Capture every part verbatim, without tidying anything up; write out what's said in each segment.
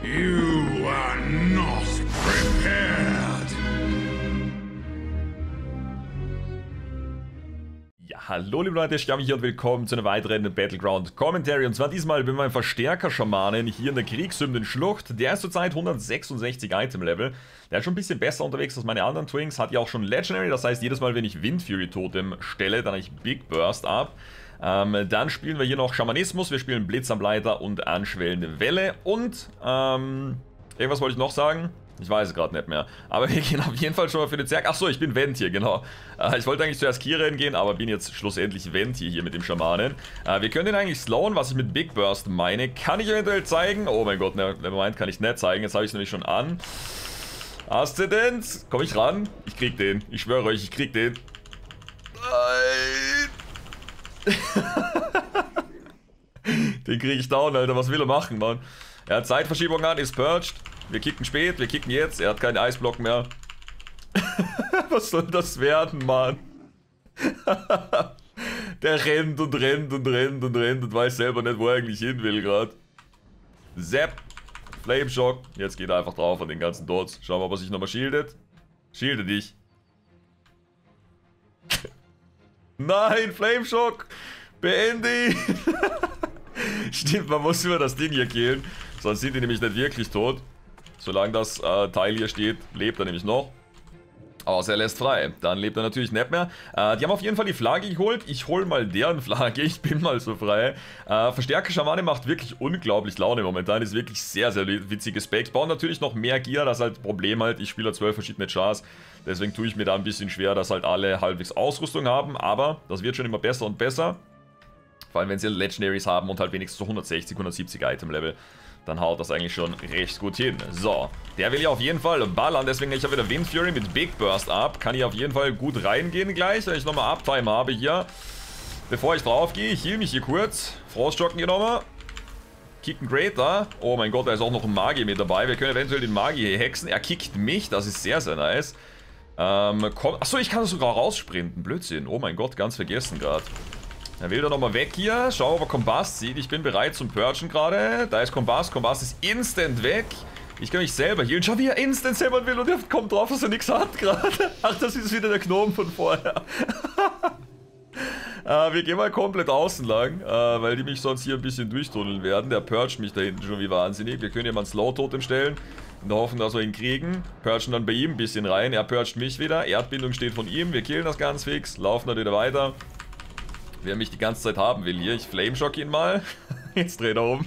You are not prepared. Ja, hallo liebe Leute, Stami hier und willkommen zu einer weiteren Battleground Commentary. Und zwar diesmal mit meinem Verstärker-Schamanen hier in der Kriegshymnen-Schlucht. Der ist zurzeit hundertsechsundsechzig Item-Level. Der ist schon ein bisschen besser unterwegs als meine anderen Twinks. Hat ja auch schon Legendary, das heißt jedes Mal, wenn ich Windfury-Totem stelle, dann habe ich Big Burst ab. Ähm, dann spielen wir hier noch Schamanismus, wir spielen Blitzableiter und anschwellende Welle. Und, ähm, irgendwas wollte ich noch sagen. Ich weiß es gerade nicht mehr. Aber wir gehen auf jeden Fall schon mal für den Zerg. Achso, ich bin Ventier, genau. Äh, ich wollte eigentlich zuerst Kirin gehen, aber bin jetzt schlussendlich Ventier hier mit dem Schamanen. Äh, wir können den eigentlich slowen, was ich mit Big Burst meine. Kann ich eventuell zeigen? Oh mein Gott, nevermind, kann ich nicht zeigen. Jetzt habe ich es nämlich schon an. Aszendenz. Komm ich ran? Ich krieg den. Ich schwöre euch, ich krieg den. Nein. Den kriege ich down, Alter. Was will er machen, Mann? Er hat Zeitverschiebung an, ist purged. Wir kicken spät, wir kicken jetzt. Er hat keinen Eisblock mehr. Was soll das werden, Mann? Der rennt und rennt und rennt und rennt und weiß selber nicht, wo er eigentlich hin will gerade. Zap. Flame Shock. Jetzt geht er einfach drauf an den ganzen Dots. Schauen wir, ob er sich nochmal shieldet. Shielde dich. Nein, Flame Shock. Beende ihn. Stimmt, man muss immer das Ding hier killen. Sonst sind die nämlich nicht wirklich tot. Solange das äh, Teil hier steht, lebt er nämlich noch. Außer er lässt frei. Dann lebt er natürlich nicht mehr. Äh, die haben auf jeden Fall die Flagge geholt. Ich hole mal deren Flagge. Ich bin mal so frei. Äh, Verstärker Schamane macht wirklich unglaublich Laune momentan. Ist wirklich sehr, sehr witzige Specs. Bauen natürlich noch mehr Gear. Das ist halt das Problem halt. Ich spiele zwölf verschiedene Chars. Deswegen tue ich mir da ein bisschen schwer, dass halt alle halbwegs Ausrüstung haben. Aber das wird schon immer besser und besser. Vor allem, wenn sie Legendaries haben und halt wenigstens so hundertsechzig, hundertsiebzig Item-Level. Dann haut das eigentlich schon recht gut hin. So, der will ja auf jeden Fall ballern. Deswegen ich habe wieder Windfury mit Big Burst ab. Kann hier auf jeden Fall gut reingehen gleich, wenn ich nochmal Uptime habe hier. Bevor ich drauf gehe, ich heal mich hier kurz. Frostjocken hier nochmal. Kicken Greater. Oh mein Gott, da ist auch noch ein Magier mit dabei. Wir können eventuell den Magier hier hexen. Er kickt mich, das ist sehr, sehr nice. Ähm, komm. Achso, ich kann sogar raussprinten. Blödsinn. Oh mein Gott, ganz vergessen gerade. Er will da nochmal weg hier. Schau, ob er Kompass sieht. Ich bin bereit zum Purgen gerade. Da ist Kompass. Kompass ist instant weg. Ich kann mich selber healen. Schau, wie er instant selber will und er kommt drauf, dass er nichts hat gerade. Ach, das ist wieder der Gnome von vorher. äh, wir gehen mal komplett außen lang, äh, weil die mich sonst hier ein bisschen durchtunneln werden. Der purgt mich da hinten schon wie wahnsinnig. Wir können hier mal einen Slow-Totem stellen. In der Hoffnung, dass wir ihn kriegen. Purgen dann bei ihm ein bisschen rein. Er purgt mich wieder. Erdbindung steht von ihm. Wir killen das ganz fix. Laufen dann wieder weiter. Wer mich die ganze Zeit haben will hier. Ich Flameshock ihn mal. Jetzt dreht er um.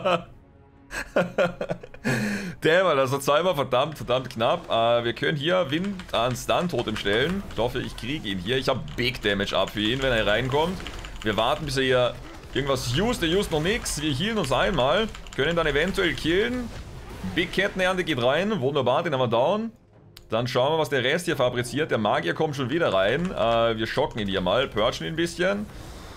Damn, das war zweimal verdammt, verdammt knapp. Äh, wir können hier Wind an Stun-Totem stellen. Ich hoffe, ich kriege ihn hier. Ich habe Big Damage ab für ihn, wenn er reinkommt. Wir warten, bis er hier irgendwas used. Der used noch nichts. Wir healen uns einmal. Können dann eventuell killen. Big Kettenernte geht rein. Wunderbar, den haben wir down. Dann schauen wir, was der Rest hier fabriziert. Der Magier kommt schon wieder rein. Äh, wir schocken ihn hier mal, purgen ihn ein bisschen.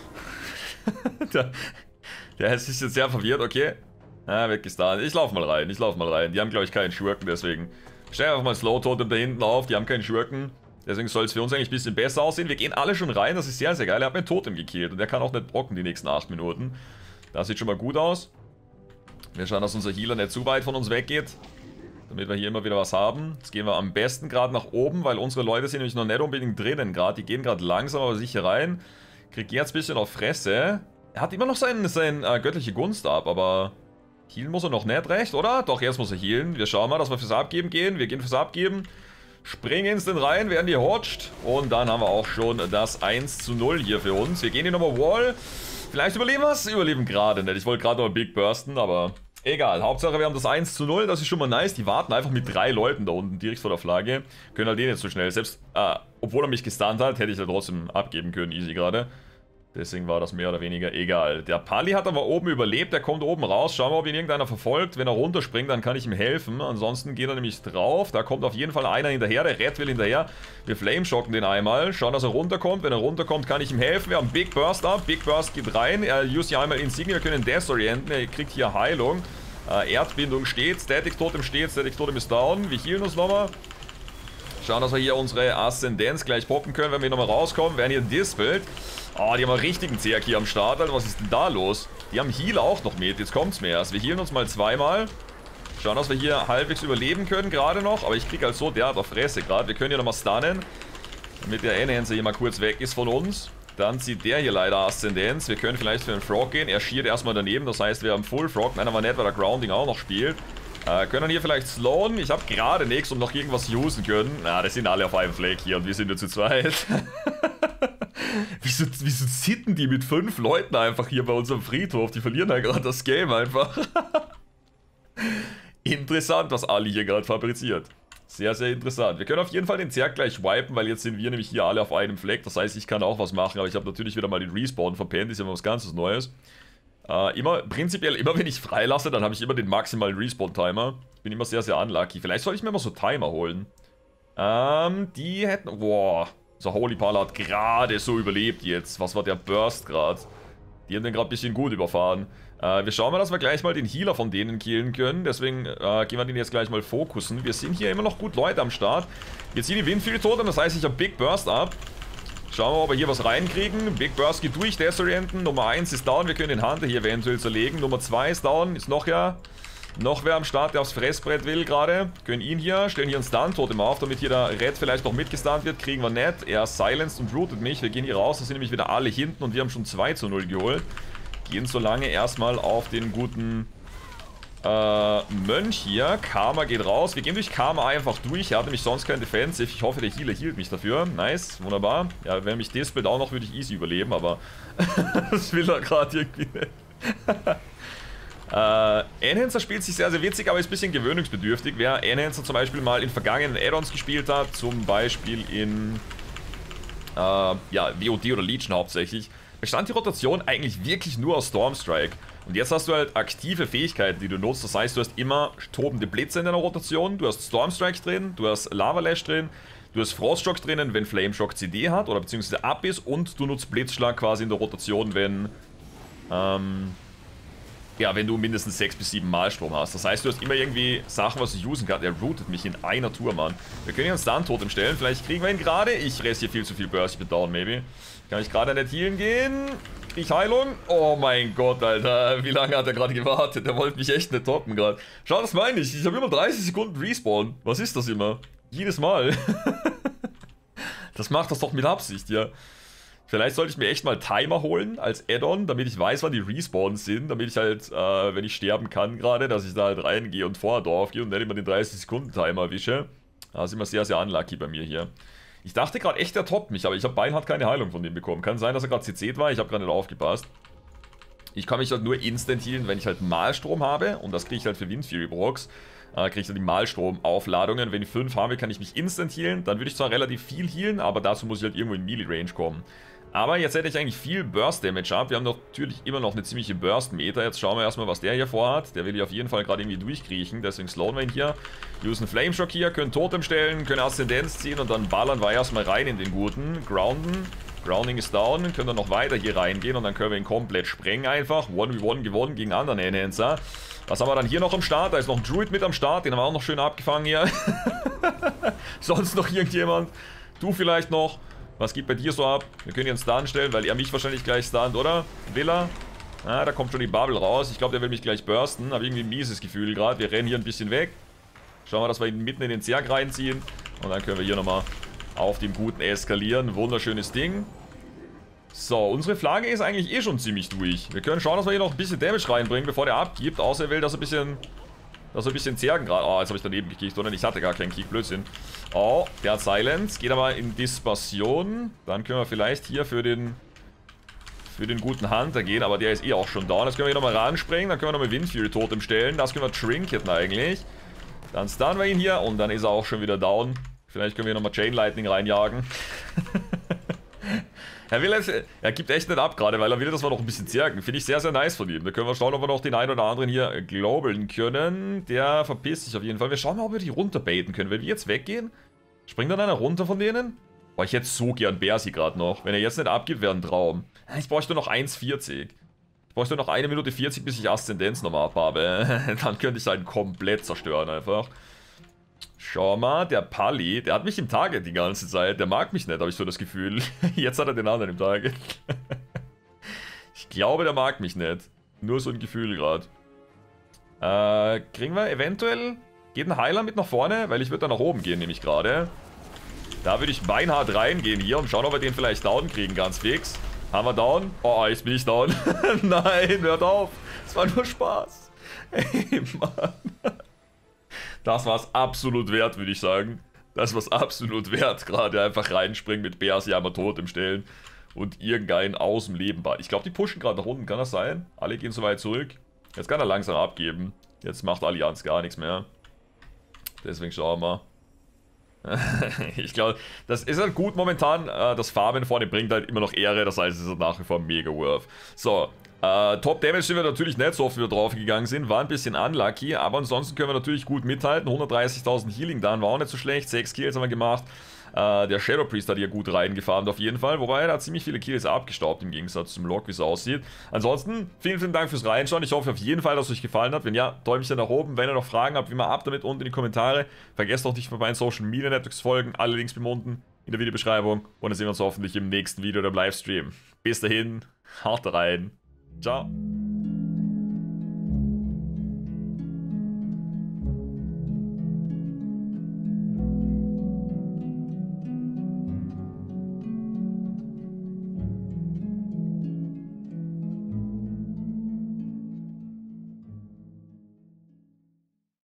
der, der ist jetzt sehr verwirrt, okay. Ah, weggestartet. Ich lauf mal rein, ich lauf mal rein. Die haben, glaube ich, keinen Schurken, deswegen. Stell einfach mal Slow Totem da hinten auf, die haben keinen Schurken. Deswegen soll es für uns eigentlich ein bisschen besser aussehen. Wir gehen alle schon rein, das ist sehr, sehr geil. Er hat mir Totem gekillt und der kann auch nicht brocken die nächsten acht Minuten. Das sieht schon mal gut aus. Wir schauen, dass unser Healer nicht zu weit von uns weggeht. Damit wir hier immer wieder was haben. Jetzt gehen wir am besten gerade nach oben, weil unsere Leute sind nämlich noch nicht unbedingt drinnen gerade. Die gehen gerade langsam, aber sicher rein. Kriegt jetzt ein bisschen auf Fresse. Er hat immer noch seine sein, äh, göttliche Gunst ab, aber healen muss er noch nicht recht, oder? Doch, jetzt muss er healen. Wir schauen mal, dass wir fürs Abgeben gehen. Wir gehen fürs Abgeben. Springen instant rein, werden die hotcht. Und dann haben wir auch schon das eins zu null hier für uns. Wir gehen hier nochmal Wall. Vielleicht überleben wir es? Überleben gerade nicht. Ich wollte gerade noch Big bursten, aber egal. Hauptsache wir haben das eins zu null. Das ist schon mal nice. Die warten einfach mit drei Leuten da unten direkt vor der Flagge. Können halt eh nicht so schnell. Selbst, äh, obwohl er mich gestunt hat, hätte ich da trotzdem abgeben können. Easy gerade. Deswegen war das mehr oder weniger egal. Der Pali hat aber oben überlebt. Der kommt oben raus. Schauen wir, ob ihn irgendeiner verfolgt. Wenn er runterspringt, dann kann ich ihm helfen. Ansonsten geht er nämlich drauf. Da kommt auf jeden Fall einer hinterher. Der Red will hinterher. Wir flameshocken den einmal. Schauen, dass er runterkommt. Wenn er runterkommt, kann ich ihm helfen. Wir haben Big Burst ab. Big Burst geht rein. Er use hier einmal Insignia. Wir können Death orienten. Er kriegt hier Heilung. Äh, Erdbindung steht. Static Totem steht. Static Totem ist down. Wir healen uns nochmal. Schauen, dass wir hier unsere Aszendenz gleich poppen können, wenn wir nochmal rauskommen. Werden hier dispelt. Oh, die haben einen richtigen Zerg hier am Start, Alter. Was ist denn da los? Die haben Heal auch noch mit. Jetzt kommt's mir erst. Wir healen uns mal zweimal. Schauen, dass wir hier halbwegs überleben können gerade noch. Aber ich kriege halt so derart auf Fresse gerade. Wir können hier nochmal stunnen. Damit der Enhancer hier mal kurz weg ist von uns. Dann zieht der hier leider Aszendenz. Wir können vielleicht für den Frog gehen. Er schiert erstmal daneben. Das heißt, wir haben Full Frog. Nein, aber nicht, weil der Grounding auch noch spielt. Äh, können dann hier vielleicht slowen. Ich habe gerade nichts, um noch irgendwas usen können. Na, das sind alle auf einem Fleck hier und wir sind nur zu zweit. wieso, wieso sitten die mit fünf Leuten einfach hier bei unserem Friedhof? Die verlieren halt gerade das Game einfach. Interessant, was Ali hier gerade fabriziert. Sehr, sehr interessant. Wir können auf jeden Fall den Zerg gleich wipen, weil jetzt sind wir nämlich hier alle auf einem Fleck. Das heißt, ich kann auch was machen, aber ich habe natürlich wieder mal den Respawn verpennt. Ist ja mal was ganz Neues. Äh, immer, prinzipiell, immer wenn ich freilasse, dann habe ich immer den maximalen Respawn-Timer. Bin immer sehr, sehr unlucky. Vielleicht soll ich mir mal so Timer holen. Ähm, die hätten... Boah, so Holy Pala hat gerade so überlebt jetzt. Was war der Burst gerade? Die haben den gerade ein bisschen gut überfahren. Äh, wir schauen mal, dass wir gleich mal den Healer von denen killen können. Deswegen äh, gehen wir den jetzt gleich mal fokussen. Wir sind hier immer noch gut Leute am Start. Jetzt sind die Windfield tot, das heißt, ich habe Big Burst ab. Schauen wir mal, ob wir hier was reinkriegen. Big Burst geht durch, Desorienten. Nummer eins ist down, wir können den Hunter hier eventuell zerlegen. Nummer zwei ist down, ist noch ja... Noch wer am Start, der aufs Fressbrett will gerade. Können ihn hier, stellen hier einen Stun-Totem auf, damit hier der Red vielleicht noch mitgestunt wird. Kriegen wir nicht. Er silenced und rootet mich. Wir gehen hier raus, da sind nämlich wieder alle hinten und wir haben schon zwei zu null geholt. Gehen so lange erstmal auf den guten äh, Mönch hier. Karma geht raus. Wir gehen durch Karma einfach durch. Er hat nämlich sonst kein Defensive. Ich hoffe, der Healer hielt mich dafür. Nice, wunderbar. Ja, wenn mich dispelt auch noch, würde ich easy überleben, aber das will er gerade irgendwie nicht. Äh, Enhancer spielt sich sehr, sehr witzig, aber ist ein bisschen gewöhnungsbedürftig. Wer Enhancer zum Beispiel mal in vergangenen Add-ons gespielt hat, zum Beispiel in äh, ja, W O D oder Legion hauptsächlich, bestand die Rotation eigentlich wirklich nur aus Stormstrike. Und jetzt hast du halt aktive Fähigkeiten, die du nutzt. Das heißt, du hast immer tobende Blitze in deiner Rotation, du hast Stormstrike drin, du hast Lava Lash drin, du hast Frostshock drinnen, wenn Flameshock C D hat oder beziehungsweise ab ist, und du nutzt Blitzschlag quasi in der Rotation, wenn ähm, ja, wenn du mindestens sechs bis sieben Mal Strom hast. Das heißt, du hast immer irgendwie Sachen, was du usen kannst. Er rootet mich in einer Tour, Mann. Wir können hier einen Stun-Totem stellen. Vielleicht kriegen wir ihn gerade. Ich rest hier viel zu viel Burst. Ich bin down, maybe. Kann ich gerade nicht healen gehen? Krieg ich Heilung? Oh mein Gott, Alter. Wie lange hat er gerade gewartet? Der wollte mich echt nicht toppen gerade. Schau, das meine ich. Ich habe immer dreißig Sekunden Respawn. Was ist das immer? Jedes Mal. Das macht das doch mit Absicht, ja. Vielleicht sollte ich mir echt mal Timer holen als Add-on, damit ich weiß, wann die Respawns sind, damit ich halt, äh, wenn ich sterben kann gerade, dass ich da halt reingehe und vorher drauf gehe und dann immer den dreißig Sekunden Timer erwische. Das ist immer sehr, sehr unlucky bei mir hier. Ich dachte gerade echt, der toppt mich, aber ich habe beinhart keine Heilung von dem bekommen. Kann sein, dass er gerade C C'd war, ich habe gerade nicht aufgepasst. Ich kann mich halt nur instant healen, wenn ich halt Malstrom habe, und das kriege ich halt für Windfury Brox. Äh, kriege ich dann die Malstrom-Aufladungen. Wenn ich fünf habe, kann ich mich instant healen. Dann würde ich zwar relativ viel healen, aber dazu muss ich halt irgendwo in Melee-Range kommen. Aber jetzt hätte ich eigentlich viel Burst-Damage ab. Wir haben natürlich immer noch eine ziemliche Burst-Meter. Jetzt schauen wir erstmal, was der hier vorhat. Der will hier auf jeden Fall gerade irgendwie durchkriechen. Deswegen slowen wir ihn hier. Usen Flameshock hier, können Totem stellen, können Aszendenz ziehen und dann ballern wir erstmal rein in den guten. Grounden. Grounding ist down. Können dann noch weiter hier reingehen und dann können wir ihn komplett sprengen einfach. eins gegen eins gewonnen gegen anderen Enhancer. Was haben wir dann hier noch am Start? Da ist noch ein Druid mit am Start. Den haben wir auch noch schön abgefangen hier. Sonst noch irgendjemand? Du vielleicht noch? Was geht bei dir so ab? Wir können hier einen Stun stellen, weil er mich wahrscheinlich gleich stunt, oder? Will er? Ah, da kommt schon die Bubble raus. Ich glaube, der will mich gleich bursten. Habe irgendwie ein mieses Gefühl gerade. Wir rennen hier ein bisschen weg. Schauen wir, dass wir ihn mitten in den Zerg reinziehen. Und dann können wir hier nochmal auf dem Guten eskalieren. Wunderschönes Ding. So, unsere Flagge ist eigentlich eh schon ziemlich durch. Wir können schauen, dass wir hier noch ein bisschen Damage reinbringen, bevor der abgibt. Außer er will, dass er ein bisschen... Dass er ein bisschen Zergen gerade... Oh, jetzt habe ich daneben gekickt, oder? Ich hatte gar keinen Kick, Blödsinn. Oh, der hat Silence. Geht aber in Dispersion. Dann können wir vielleicht hier für den... Für den guten Hunter gehen, aber der ist eh auch schon down. Jetzt können wir hier nochmal ranspringen. Dann können wir nochmal Windfury Totem stellen. Das können wir trinketen eigentlich. Dann stunnen wir ihn hier und dann ist er auch schon wieder down. Vielleicht können wir hier nochmal Chain Lightning reinjagen. Er, will jetzt, er gibt echt nicht ab gerade, weil er will, dass wir noch ein bisschen zergen. Finde ich sehr, sehr nice von ihm. Da können wir schauen, ob wir noch den einen oder anderen hier globalen können. Der verpisst sich auf jeden Fall. Wir schauen mal, ob wir die runterbaiten können. Wenn wir jetzt weggehen, springt dann einer runter von denen? Boah, ich hätte so gern Bersi gerade noch. Wenn er jetzt nicht abgibt, wäre ein Traum. Ich bräuchte noch eins vierzig. Ich bräuchte noch eine Minute vierzig, bis ich Aszendenz nochmal abhabe. Dann könnte ich halt komplett zerstören einfach. Schau mal, der Pali, der hat mich im Target die ganze Zeit. Der mag mich nicht, habe ich so das Gefühl. Jetzt hat er den anderen im Target. Ich glaube, der mag mich nicht. Nur so ein Gefühl gerade. Äh, kriegen wir eventuell... Geht ein Heiler mit nach vorne? Weil ich würde da nach oben gehen, nämlich gerade. Da würde ich beinhart reingehen hier und schauen, ob wir den vielleicht down kriegen, ganz fix. Haben wir down? Oh, jetzt bin ich down. Nein, hört auf. Es war nur Spaß. Ey, Mann. Das war es absolut wert, würde ich sagen. Das war es absolut wert. Gerade einfach reinspringen mit Bears Jammer tot im Stellen. Und irgendeinen aus dem Leben bald. Ich glaube, die pushen gerade nach unten. Kann das sein? Alle gehen so weit zurück. Jetzt kann er langsam abgeben. Jetzt macht Allianz gar nichts mehr. Deswegen schauen wir mal. Ich glaube, das ist halt gut momentan. Das Farmen vorne bringt halt immer noch Ehre. Das heißt, es ist nach wie vor mega worth. So. Äh, Top Damage sind wir natürlich nicht so oft wieder drauf gegangen sind, war ein bisschen unlucky, aber ansonsten können wir natürlich gut mithalten. hundertdreißigtausend Healing dann war auch nicht so schlecht, sechs Kills haben wir gemacht. Äh, der Shadow Priest hat hier gut reingefahren auf jeden Fall, wobei er hat ziemlich viele Kills abgestaubt im Gegensatz zum Log, wie es aussieht. Ansonsten, vielen, vielen Dank fürs Reinschauen, ich hoffe auf jeden Fall, dass es euch gefallen hat. Wenn ja, Däumchen nach oben, wenn ihr noch Fragen habt, wie immer ab damit unten in die Kommentare. Vergesst auch nicht, bei meinen Social Media Networks folgen, alle Links beim unten in der Videobeschreibung und dann sehen wir uns hoffentlich im nächsten Video oder im Livestream. Bis dahin, haut rein. Ciao.